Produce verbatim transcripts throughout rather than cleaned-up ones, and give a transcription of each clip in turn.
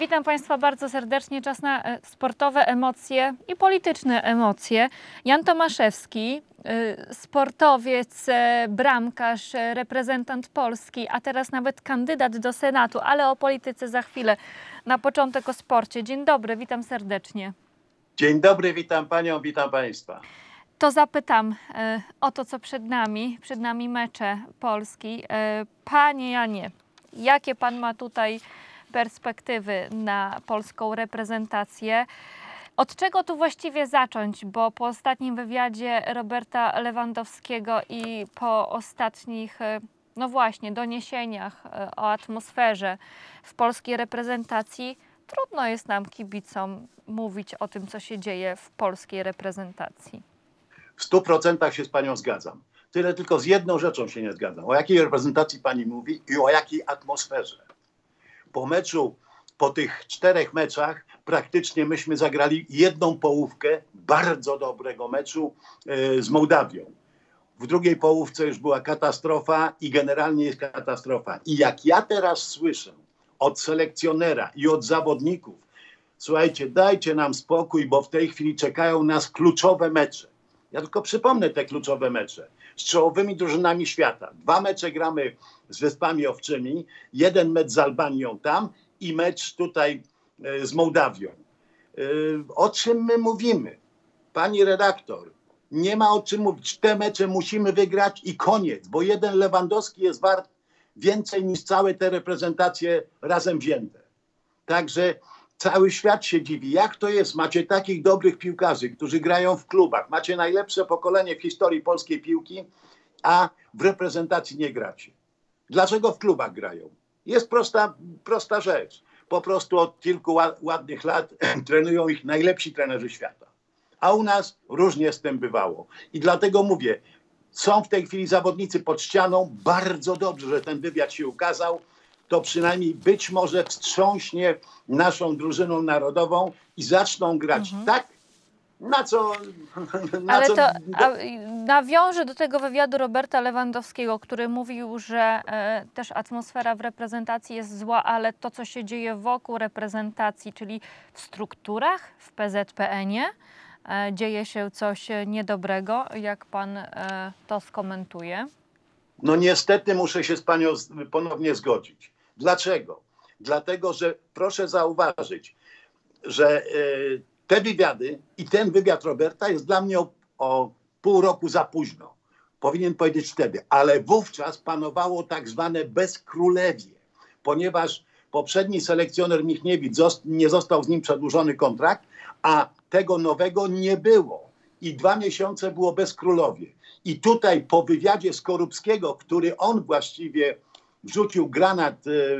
Witam Państwa bardzo serdecznie. Czas na sportowe emocje i polityczne emocje. Jan Tomaszewski, sportowiec, bramkarz, reprezentant Polski, a teraz nawet kandydat do Senatu, ale o polityce za chwilę. Na początek o sporcie. Dzień dobry, witam serdecznie. Dzień dobry, witam Panią, witam Państwa. To zapytam o to, co przed nami. Przed nami mecze Polski. Panie Janie, jakie Pan ma tutaj perspektywy na polską reprezentację? Od czego tu właściwie zacząć? Bo po ostatnim wywiadzie Roberta Lewandowskiego i po ostatnich, no właśnie, doniesieniach o atmosferze w polskiej reprezentacji, trudno jest nam, kibicom, mówić o tym, co się dzieje w polskiej reprezentacji. W stu procentach się z Panią zgadzam. Tyle tylko z jedną rzeczą się nie zgadzam. O jakiej reprezentacji Pani mówi i o jakiej atmosferze? Po meczu, po tych czterech meczach praktycznie myśmy zagrali jedną połówkę bardzo dobrego meczu y, z Mołdawią. W drugiej połówce już była katastrofa i generalnie jest katastrofa. I jak ja teraz słyszę od selekcjonera i od zawodników, słuchajcie, dajcie nam spokój, bo w tej chwili czekają nas kluczowe mecze. Ja tylko przypomnę te kluczowe mecze z czołowymi drużynami świata. Dwa mecze gramy z Wyspami Owczymi, jeden mecz z Albanią tam i mecz tutaj y, z Mołdawią. Y, o czym my mówimy? Pani redaktor, nie ma o czym mówić. Te mecze musimy wygrać i koniec, bo jeden Lewandowski jest wart więcej niż całe te reprezentacje razem wzięte. Także cały świat się dziwi, jak to jest, macie takich dobrych piłkarzy, którzy grają w klubach, macie najlepsze pokolenie w historii polskiej piłki, a w reprezentacji nie gracie. Dlaczego w klubach grają? Jest prosta, prosta rzecz. Po prostu od kilku ładnych lat trenują ich najlepsi trenerzy świata. A u nas różnie z tym bywało. I dlatego mówię, są w tej chwili zawodnicy pod ścianą. Bardzo dobrze, że ten wywiad się ukazał. To przynajmniej być może wstrząśnie naszą drużyną narodową i zaczną grać mhm. tak, na co... Na Ale co, to a, nawiążę do tego wywiadu Roberta Lewandowskiego, który mówił, że e, też atmosfera w reprezentacji jest zła, ale to, co się dzieje wokół reprezentacji, czyli w strukturach, w P Z P N-ie, e, dzieje się coś niedobrego. Jak pan e, to skomentuje? No niestety muszę się z Panią ponownie zgodzić. Dlaczego? Dlatego, że proszę zauważyć, że y, te wywiady i ten wywiad Roberta jest dla mnie o, o pół roku za późno. Powinien powiedzieć wtedy, ale wówczas panowało tak zwane bezkrólewie, ponieważ poprzedni selekcjoner Michniewicz zost, nie został z nim przedłużony kontrakt, a tego nowego nie było. I dwa miesiące było bezkrólowie. I tutaj po wywiadzie Skorupskiego, który on właściwie wrzucił granat,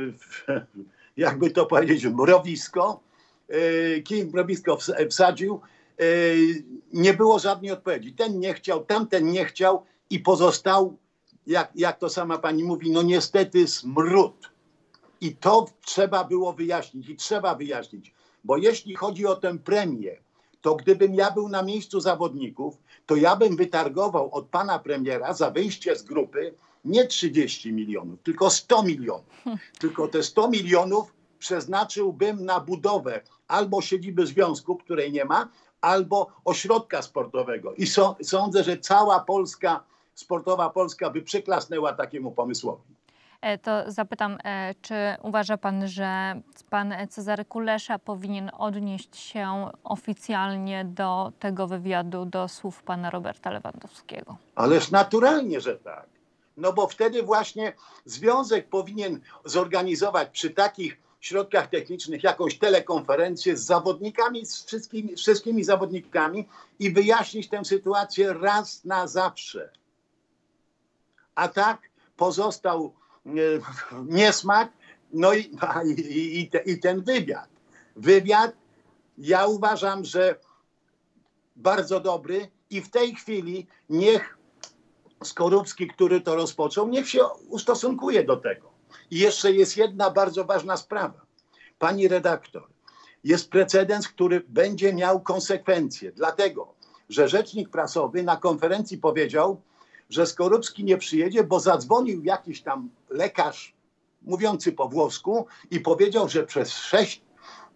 jakby to powiedzieć, mrowisko, kij mrowisko wsadził, nie było żadnej odpowiedzi. Ten nie chciał, tamten nie chciał i pozostał, jak, jak to sama pani mówi, no niestety smród. I to trzeba było wyjaśnić i trzeba wyjaśnić, bo jeśli chodzi o tę premię, to gdybym ja był na miejscu zawodników, to ja bym wytargował od pana premiera za wyjście z grupy nie trzydzieści milionów, tylko sto milionów. Tylko te sto milionów przeznaczyłbym na budowę albo siedziby związku, której nie ma, albo ośrodka sportowego. I so, sądzę, że cała Polska, sportowa Polska by przyklasnęła takiemu pomysłowi. To zapytam, czy uważa pan, że pan Cezary Kulesza powinien odnieść się oficjalnie do tego wywiadu, do słów pana Roberta Lewandowskiego? Ależ naturalnie, że tak. No bo wtedy właśnie związek powinien zorganizować przy takich środkach technicznych jakąś telekonferencję z zawodnikami, z wszystkimi, wszystkimi zawodnikami i wyjaśnić tę sytuację raz na zawsze. A tak pozostał niesmak, no i, i, i, te, i ten wywiad. Wywiad, ja uważam, że bardzo dobry i w tej chwili niech Skorupski, który to rozpoczął, niech się ustosunkuje do tego. I jeszcze jest jedna bardzo ważna sprawa. Pani redaktor, jest precedens, który będzie miał konsekwencje, dlatego, że rzecznik prasowy na konferencji powiedział, że Skorupski nie przyjedzie, bo zadzwonił jakiś tam lekarz mówiący po włosku i powiedział, że przez sześć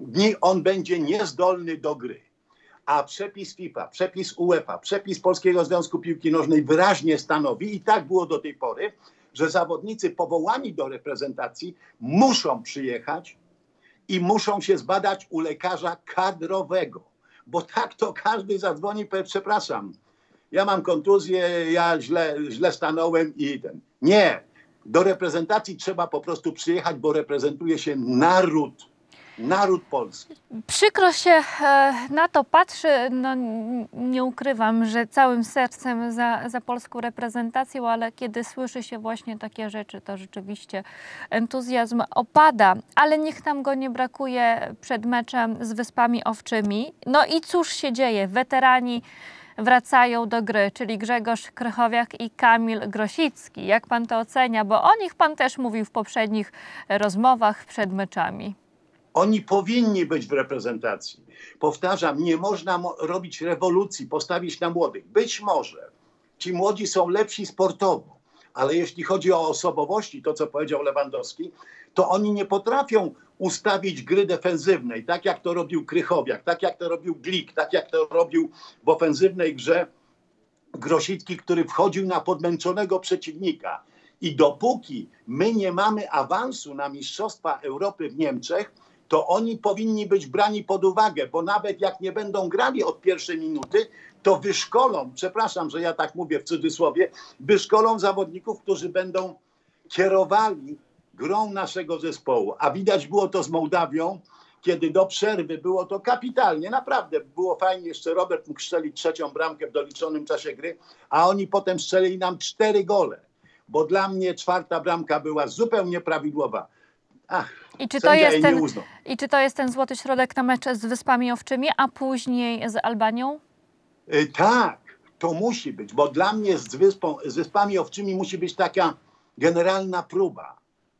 dni on będzie niezdolny do gry. A przepis FIFA, przepis UEFA, przepis Polskiego Związku Piłki Nożnej wyraźnie stanowi, i tak było do tej pory, że zawodnicy powołani do reprezentacji muszą przyjechać i muszą się zbadać u lekarza kadrowego. Bo tak to każdy zadzwoni, powie, przepraszam, ja mam kontuzję, ja źle, źle stanąłem i ten. Nie, do reprezentacji trzeba po prostu przyjechać, bo reprezentuje się naród. Naród polski. Przykro się e, na to patrzy, no, nie ukrywam, że całym sercem za, za polską reprezentacją, ale kiedy słyszy się właśnie takie rzeczy, to rzeczywiście entuzjazm opada, ale niech nam go nie brakuje przed meczem z Wyspami Owczymi. No i cóż się dzieje? Weterani wracają do gry, czyli Grzegorz Krychowiak i Kamil Grosicki. Jak pan to ocenia? Bo o nich pan też mówił w poprzednich rozmowach przed meczami. Oni powinni być w reprezentacji. Powtarzam, nie można robić rewolucji, postawić na młodych. Być może ci młodzi są lepsi sportowo, ale jeśli chodzi o osobowości, to co powiedział Lewandowski, to oni nie potrafią ustawić gry defensywnej, tak jak to robił Krychowiak, tak jak to robił Glik, tak jak to robił w ofensywnej grze Grosicki, który wchodził na podmęczonego przeciwnika. I dopóki my nie mamy awansu na Mistrzostwa Europy w Niemczech, to oni powinni być brani pod uwagę, bo nawet jak nie będą grali od pierwszej minuty, to wyszkolą, przepraszam, że ja tak mówię w cudzysłowie, wyszkolą zawodników, którzy będą kierowali grą naszego zespołu. A widać było to z Mołdawią, kiedy do przerwy było to kapitalnie, naprawdę było fajnie, jeszcze Robert mógł strzelić trzecią bramkę w doliczonym czasie gry, a oni potem strzelili nam cztery gole, bo dla mnie czwarta bramka była zupełnie prawidłowa. Ach, I czy, to jest ten, uznał. I czy to jest ten złoty środek na mecz z Wyspami Owczymi, a później z Albanią? Yy, tak, to musi być, bo dla mnie z, wyspą, z Wyspami Owczymi musi być taka generalna próba.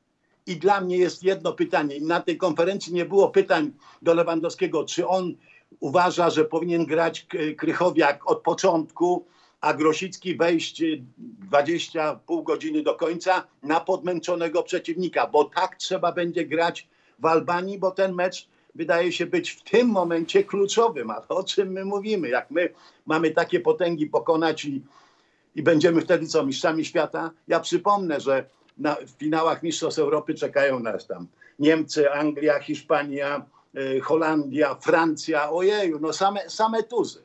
I dla mnie jest jedno pytanie. Na tej konferencji nie było pytań do Lewandowskiego, czy on uważa, że powinien grać Krychowiak od początku, a Grosicki wejść dwadzieścia pół godziny do końca na podmęczonego przeciwnika, bo tak trzeba będzie grać w Albanii, bo ten mecz wydaje się być w tym momencie kluczowym. A o czym my mówimy? Jak my mamy takie potęgi pokonać i, i będziemy wtedy co, mistrzami świata? Ja przypomnę, że na, w finałach Mistrzostw Europy czekają nas tam Niemcy, Anglia, Hiszpania, y, Holandia, Francja. Ojeju, no same, same tuzy.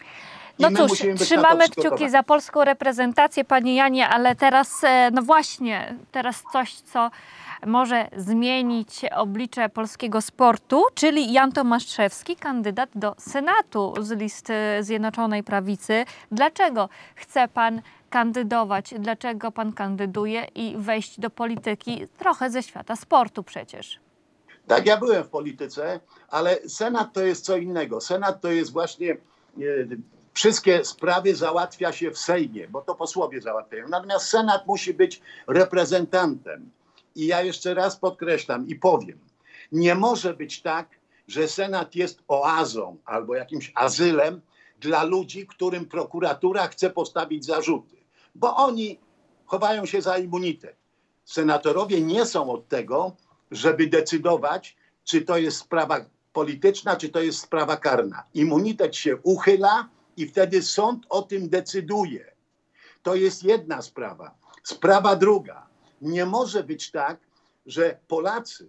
No cóż, trzymamy kciuki za polską reprezentację, panie Janie, ale teraz, no właśnie, teraz coś, co może zmienić oblicze polskiego sportu, czyli Jan Tomaszewski, kandydat do Senatu z listy Zjednoczonej Prawicy. Dlaczego chce pan kandydować? Dlaczego pan kandyduje i wejść do polityki trochę ze świata sportu przecież? Tak, ja byłem w polityce, ale Senat to jest co innego. Senat to jest właśnie... Yy, Wszystkie sprawy załatwia się w Sejmie, bo to posłowie załatwiają. Natomiast Senat musi być reprezentantem. I ja jeszcze raz podkreślam i powiem, nie może być tak, że Senat jest oazą albo jakimś azylem dla ludzi, którym prokuratura chce postawić zarzuty, bo oni chowają się za immunitet. Senatorowie nie są od tego, żeby decydować, czy to jest sprawa polityczna, czy to jest sprawa karna. Immunitet się uchyla i wtedy sąd o tym decyduje. To jest jedna sprawa. Sprawa druga. Nie może być tak, że Polacy,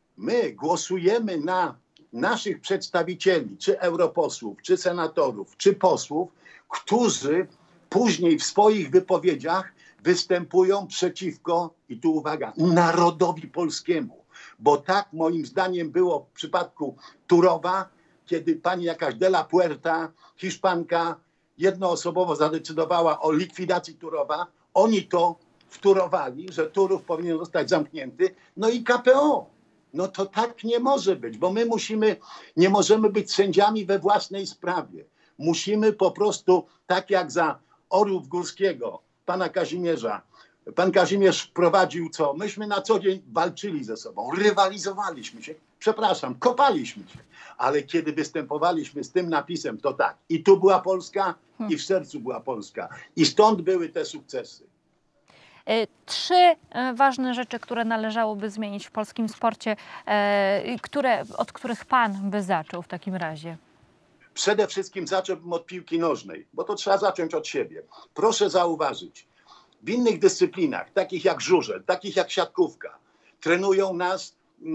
my głosujemy na naszych przedstawicieli, czy europosłów, czy senatorów, czy posłów, którzy później w swoich wypowiedziach występują przeciwko, i tu uwaga, narodowi polskiemu. Bo tak moim zdaniem było w przypadku Turowa, kiedy pani jakaś de la Puerta, Hiszpanka, jednoosobowo zadecydowała o likwidacji Turowa. Oni to wtórowali, że Turów powinien zostać zamknięty. No i K P O. No to tak nie może być, bo my musimy, nie możemy być sędziami we własnej sprawie. Musimy po prostu, tak jak za Orłów Górskiego, pana Kazimierza, pan Kazimierz wprowadził co? Myśmy na co dzień walczyli ze sobą, rywalizowaliśmy się, przepraszam, kopaliśmy się. Ale kiedy występowaliśmy z tym napisem, to tak. I tu była Polska, i w sercu była Polska. I stąd były te sukcesy. Trzy ważne rzeczy, które należałoby zmienić w polskim sporcie, które, od których pan by zaczął w takim razie. Przede wszystkim zacząłbym od piłki nożnej, bo to trzeba zacząć od siebie. Proszę zauważyć, w innych dyscyplinach, takich jak żużel, takich jak siatkówka, trenują nas,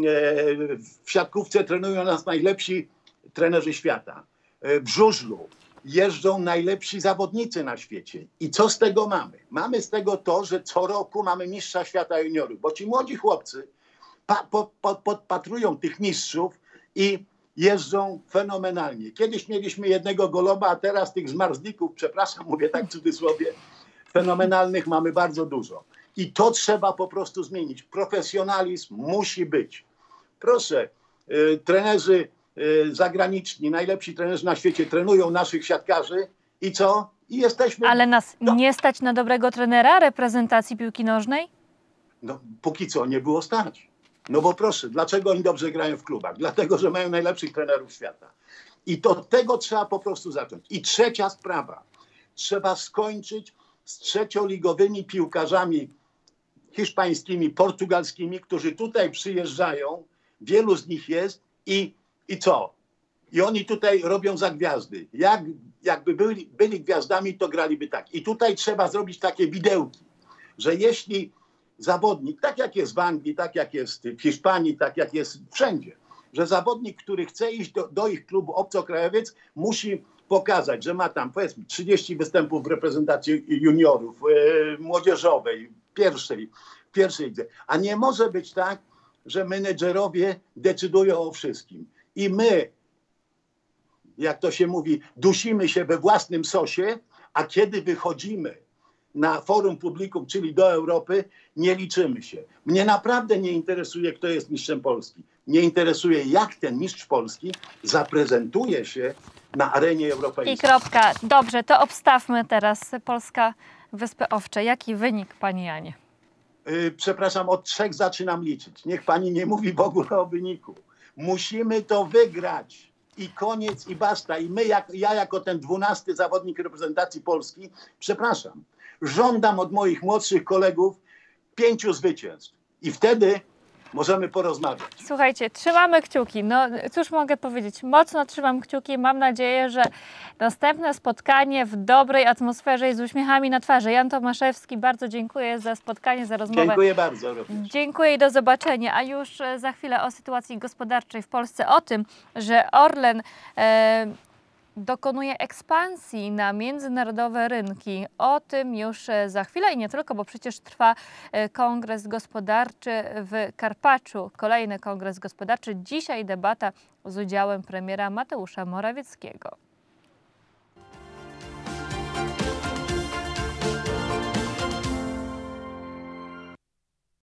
w siatkówce trenują nas najlepsi trenerzy świata. W żużlu jeżdżą najlepsi zawodnicy na świecie. I co z tego mamy? Mamy z tego to, że co roku mamy mistrza świata juniorów, bo ci młodzi chłopcy pa, po, po, podpatrują tych mistrzów i jeżdżą fenomenalnie. Kiedyś mieliśmy jednego goloba, a teraz tych zmarzlików, przepraszam, mówię tak w cudzysłowie, fenomenalnych mamy bardzo dużo. I to trzeba po prostu zmienić. Profesjonalizm musi być. Proszę, y, trenerzy y, zagraniczni, najlepsi trenerzy na świecie trenują naszych siatkarzy i co? I jesteśmy... Ale nas no, nie stać na dobrego trenera reprezentacji piłki nożnej? No, póki co nie było stać. No bo proszę, dlaczego oni dobrze grają w klubach? Dlatego, że mają najlepszych trenerów świata. I to od tego trzeba po prostu zacząć. I trzecia sprawa. Trzeba skończyć z trzecioligowymi piłkarzami hiszpańskimi, portugalskimi, którzy tutaj przyjeżdżają. Wielu z nich jest i, i co? I oni tutaj robią za gwiazdy. Jak, jakby byli, byli gwiazdami, to graliby tak. I tutaj trzeba zrobić takie widełki, że jeśli zawodnik, tak jak jest w Anglii, tak jak jest w Hiszpanii, tak jak jest wszędzie, że zawodnik, który chce iść do, do ich klubu obcokrajowiec, musi pokazać, że ma tam powiedzmy trzydzieści występów w reprezentacji juniorów, yy, młodzieżowej, pierwszej, pierwszej lidze. A nie może być tak, że menedżerowie decydują o wszystkim. I my, jak to się mówi, dusimy się we własnym sosie, a kiedy wychodzimy na forum publikum, czyli do Europy, nie liczymy się. Mnie naprawdę nie interesuje, kto jest mistrzem Polski. Mnie interesuje, jak ten mistrz Polski zaprezentuje się na arenie europejskiej. I kropka. Dobrze, to obstawmy teraz Polska Wyspy Owcze. Jaki wynik, panie Janie? Yy, przepraszam, od trzech zaczynam liczyć. Niech pani nie mówi w ogóle o wyniku. Musimy to wygrać. I koniec, i basta. I my, jak, ja jako ten dwunasty zawodnik reprezentacji Polski, przepraszam, żądam od moich młodszych kolegów pięciu zwycięstw. I wtedy możemy porozmawiać. Słuchajcie, trzymamy kciuki. No cóż mogę powiedzieć? Mocno trzymam kciuki. Mam nadzieję, że następne spotkanie w dobrej atmosferze i z uśmiechami na twarzy. Jan Tomaszewski, bardzo dziękuję za spotkanie, za rozmowę. Dziękuję bardzo również. Dziękuję i do zobaczenia. A już za chwilę o sytuacji gospodarczej w Polsce, o tym, że Orlen e, dokonuje ekspansji na międzynarodowe rynki. O tym już za chwilę i nie tylko, bo przecież trwa kongres gospodarczy w Karpaczu. Kolejny kongres gospodarczy. Dzisiaj debata z udziałem premiera Mateusza Morawieckiego.